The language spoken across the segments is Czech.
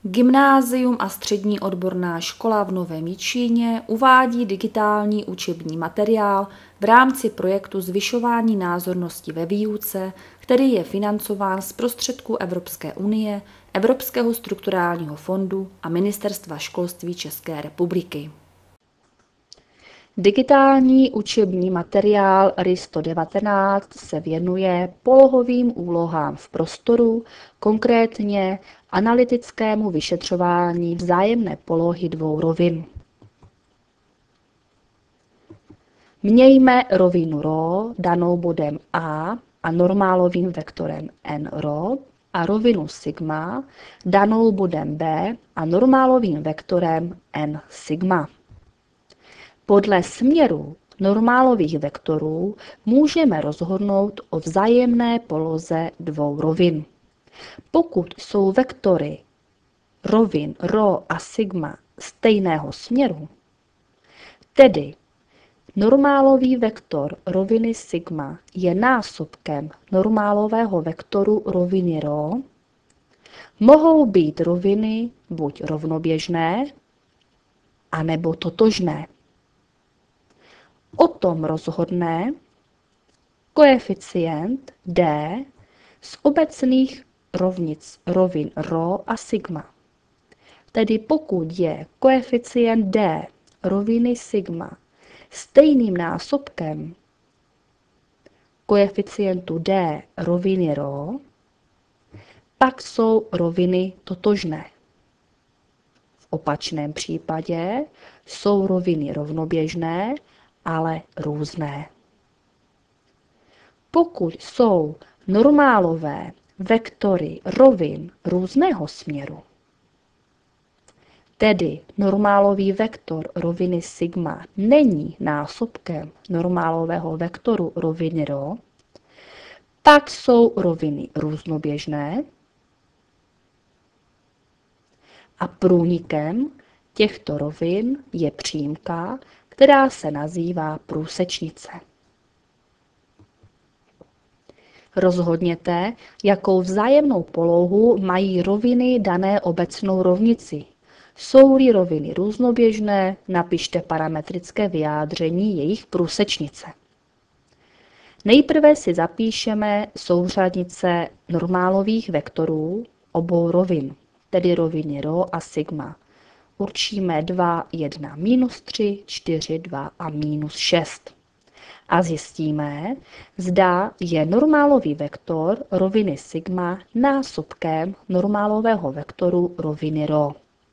Gymnázium a střední odborná škola v Novém Jičíně uvádí digitální učební materiál v rámci projektu Zvyšování názornosti ve výuce, který je financován z prostředků Evropské unie, Evropského strukturálního fondu a Ministerstva školství České republiky. Digitální učební materiál RIS 119 se věnuje polohovým úlohám v prostoru, konkrétně analytickému vyšetřování vzájemné polohy dvou rovin. Mějme rovinu ρ danou bodem a normálovým vektorem nρ a rovinu sigma danou bodem b a normálovým vektorem n sigma. Podle směru normálových vektorů můžeme rozhodnout o vzájemné poloze dvou rovin. Pokud jsou vektory rovin ρ a sigma stejného směru, tedy normálový vektor roviny sigma je násobkem normálového vektoru roviny ρ, mohou být roviny buď rovnoběžné, anebo totožné. O tom rozhodne koeficient d z obecných rovnic rovin ρ a sigma. Tedy pokud je koeficient d roviny sigma stejným násobkem koeficientu d roviny ρ, pak jsou roviny totožné. V opačném případě jsou roviny rovnoběžné, ale různé. Pokud jsou normálové vektory rovin různého směru, tedy normálový vektor roviny sigma není násobkem normálového vektoru roviny ρ, pak jsou roviny různoběžné a průnikem těchto rovin je přímka, která se nazývá průsečnice. Rozhodněte, jakou vzájemnou polohu mají roviny dané obecnou rovnici. Jsou-li roviny různoběžné, napište parametrické vyjádření jejich průsečnice. Nejprve si zapíšeme souřadnice normálových vektorů obou rovin, tedy roviny ρ a sigma. Určíme 2, 1, minus 3, 4, 2 a minus 6. A zjistíme, zda je normálový vektor roviny sigma násobkem normálového vektoru roviny ρ.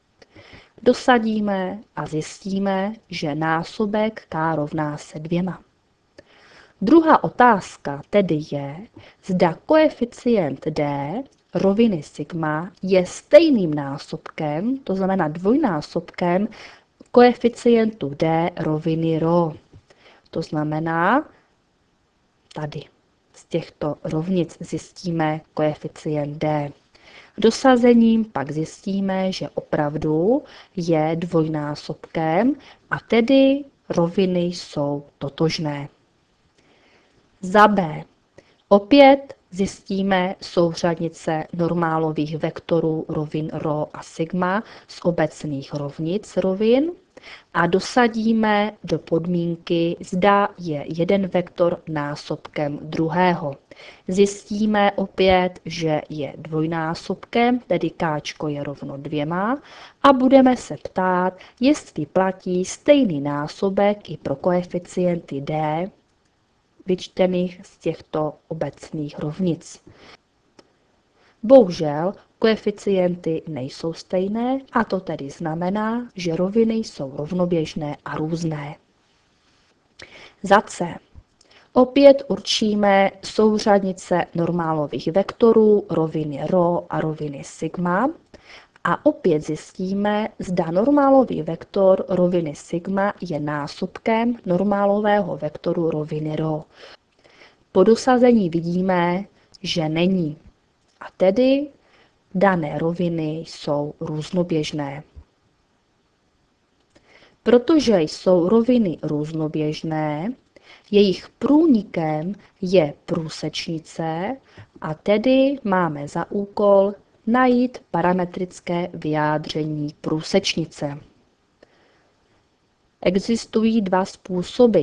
Dosadíme a zjistíme, že násobek k rovná se 2. Druhá otázka tedy je, zda koeficient d roviny sigma je stejným násobkem, to znamená dvojnásobkem koeficientu d roviny ρ. To znamená, tady z těchto rovnic zjistíme koeficient d. Dosazením pak zjistíme, že opravdu je dvojnásobkem a tedy roviny jsou totožné. Za b. Opět zjistíme souřadnice normálových vektorů rovin ρ a sigma z obecných rovnic rovin a dosadíme do podmínky, zda je jeden vektor násobkem druhého. Zjistíme opět, že je dvojnásobkem, tedy k je rovno 2 a budeme se ptát, jestli platí stejný násobek i pro koeficienty d, vyčtených z těchto obecných rovnic. Bohužel koeficienty nejsou stejné a to tedy znamená, že roviny jsou rovnoběžné a různé. Za c. Opět určíme souřadnice normálových vektorů roviny ρ a roviny sigma a opět zjistíme, zda normálový vektor roviny sigma je násobkem normálového vektoru roviny ρ. Po dosazení vidíme, že není. A tedy dané roviny jsou různoběžné. Protože jsou roviny různoběžné, jejich průnikem je průsečnice a tedy máme za úkol najít parametrické vyjádření průsečnice. Existují dva způsoby.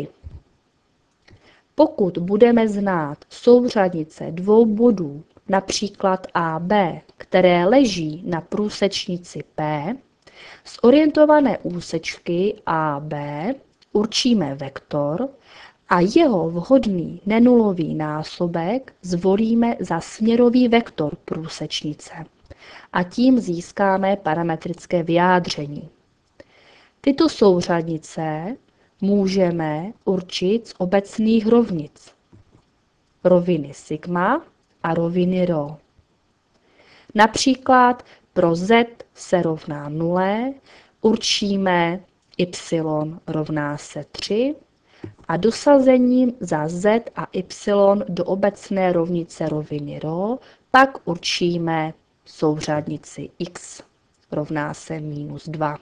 Pokud budeme znát souřadnice dvou bodů, například AB, které leží na průsečnici P, z orientované úsečky AB určíme vektor a jeho vhodný nenulový násobek zvolíme za směrový vektor průsečnice a tím získáme parametrické vyjádření. Tyto souřadnice můžeme určit z obecných rovnic. Roviny sigma a roviny rho. Například pro z se rovná 0 určíme y rovná se 3 a dosazením za z a y do obecné rovnice roviny rho pak určíme souřadnici x rovná se minus 2.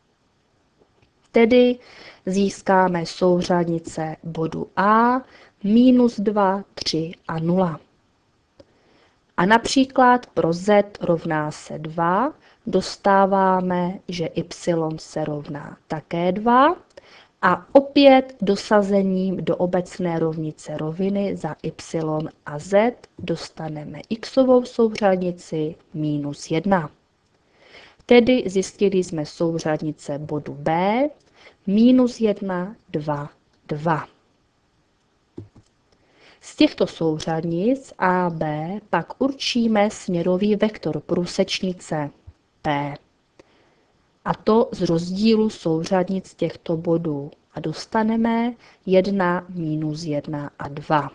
Tedy získáme souřadnice bodu A minus 2, 3 a 0. A například pro z rovná se 2 dostáváme, že y se rovná také 2 a opět dosazením do obecné rovnice roviny za y a z dostaneme xovou souřadnici minus 1. Tedy zjistili jsme souřadnice bodu B minus 1, 2, 2. Z těchto souřadnic A, B pak určíme směrový vektor průsečnice P. A to z rozdílu souřadnic těchto bodů. A dostaneme 1, minus 1 a 2.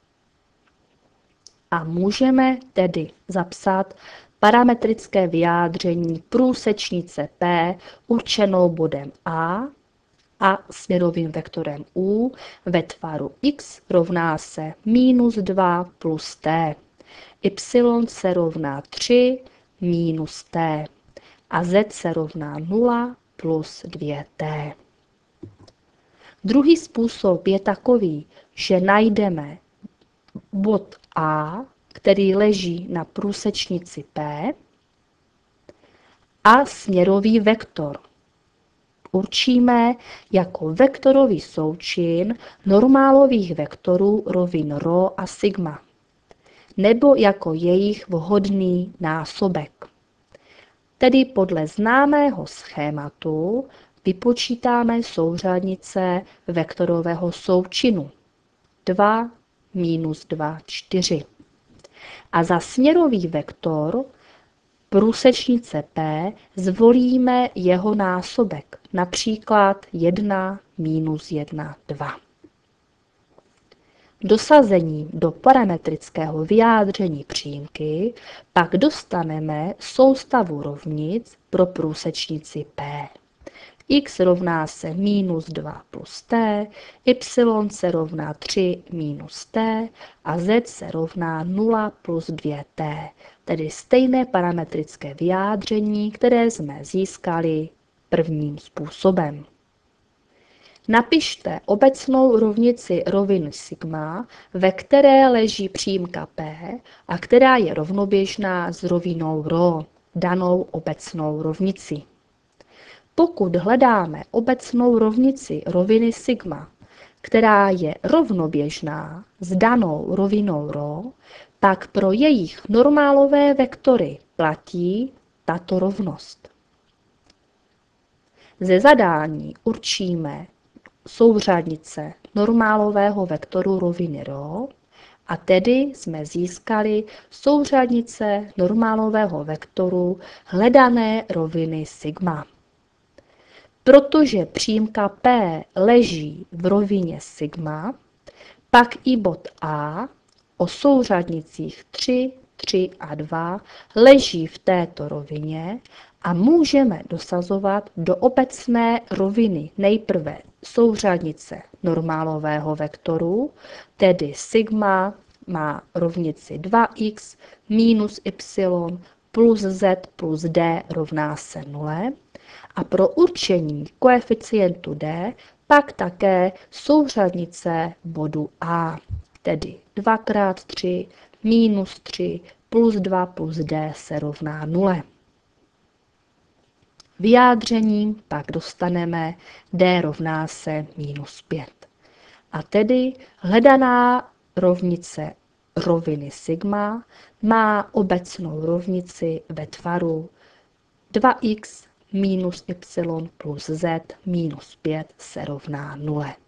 A můžeme tedy zapsat parametrické vyjádření průsečnice P určenou bodem a směrovým vektorem U ve tvaru x rovná se minus 2 plus t, y se rovná 3 minus t a z se rovná 0 plus 2t. Druhý způsob je takový, že najdeme bod A, který leží na průsečnici P, a směrový vektor určíme jako vektorový součin normálových vektorů rovin rho a sigma, nebo jako jejich vhodný násobek. Tedy podle známého schématu vypočítáme souřadnice vektorového součinu 2, minus 2, 4. A za směrový vektor průsečnice P zvolíme jeho násobek, například 1, minus 1, 2. Dosazením do parametrického vyjádření přímky pak dostaneme soustavu rovnic pro průsečnici P. X rovná se minus 2 plus t, y se rovná 3 minus t a z se rovná 0 plus 2t, tedy stejné parametrické vyjádření, které jsme získali prvním způsobem. Napište obecnou rovnici rovin sigma, ve které leží přímka P a která je rovnoběžná s rovinou rho, danou obecnou rovnici. Pokud hledáme obecnou rovnici roviny sigma, která je rovnoběžná s danou rovinou rho, pak pro jejich normálové vektory platí tato rovnost. Ze zadání určíme souřadnice normálového vektoru roviny rho a tedy jsme získali souřadnice normálového vektoru hledané roviny sigma. Protože přímka P leží v rovině sigma, pak i bod A o souřadnicích 3, 3 a 2 leží v této rovině a můžeme dosazovat do obecné roviny nejprve souřadnice normálového vektoru, tedy sigma má rovnici 2x minus y plus z plus d rovná se 0 a pro určení koeficientu d pak také souřadnice bodu A, tedy 2 x 3 minus 3 plus 2 plus d se rovná 0. Vyjádřením pak dostaneme d rovná se minus 5. A tedy hledaná rovnice roviny sigma má obecnou rovnici ve tvaru 2x minus y plus z minus 5 se rovná 0.